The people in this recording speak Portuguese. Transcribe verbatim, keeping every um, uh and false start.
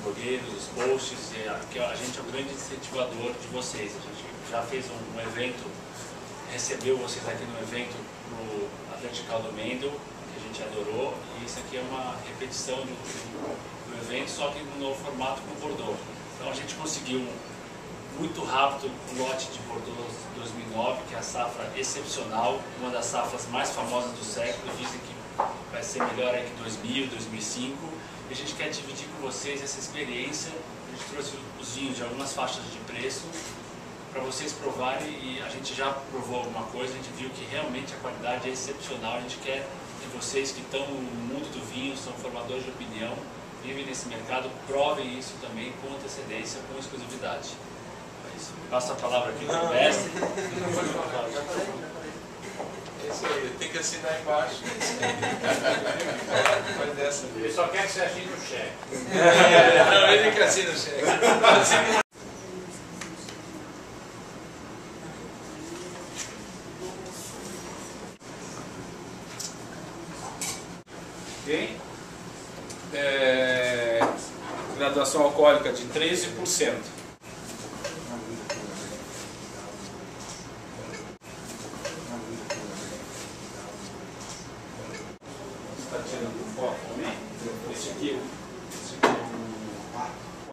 blogueiros, os posts, e a, que a gente é um grande incentivador de vocês. A gente já fez um, um evento, recebeu vocês aqui no evento no Atlético do Mendel, que a gente adorou, e isso aqui é uma repetição do, do evento, só que no novo formato com Bordeaux. Então a gente conseguiu um, muito rápido um lote de Bordeaux dois mil e nove, que é a safra excepcional, uma das safras mais famosas do século, dizem que vai ser melhor aí que dois mil, dois mil e cinco, e a gente quer dividir com vocês essa experiência. A gente trouxe os vinhos de algumas faixas de preço para vocês provarem, e a gente já provou alguma coisa, a gente viu que realmente a qualidade é excepcional. A gente quer que vocês que estão no mundo do vinho, são formadores de opinião, vivem nesse mercado, provem isso também com antecedência, com exclusividade. É isso. Passo a palavra aqui para o mestre. Esse aí, tem que assinar embaixo. Ele só quer que você assine o cheque. Não, ele que assina o cheque. Ok? É, graduação alcoólica de treze por cento. Está tirando foto também? Esse aqui